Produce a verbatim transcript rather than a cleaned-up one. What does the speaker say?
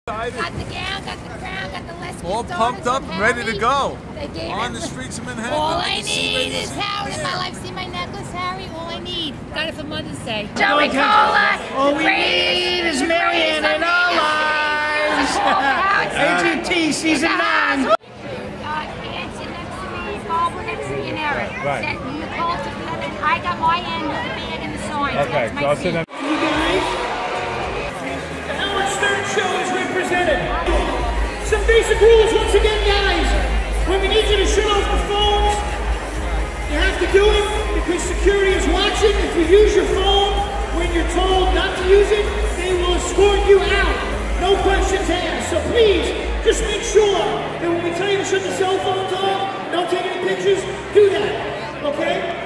Got the gown, got the crown, got the Leskes All Donuts pumped up and ready to go. On the streets of Manhattan. All I need is Harry in my life. See my necklace, Harry? All I need. Got it for Mother's Day. Joey Kola. All we need is Mariann in our lives. A G T season nine. Uh, Nancy next to me, Barbara next to me, and Eric. Right. Nicole together. I got my end with the bag and the sign. Okay, so I'll sit down. Show is represented. Some basic rules once again, guys. When we need you to shut off the phones, you have to do it because security is watching. If you use your phone when you're told not to use it, they will escort you out. No questions asked. So please, just make sure that when we tell you to shut the cell phones off, don't take any pictures, do that. Okay?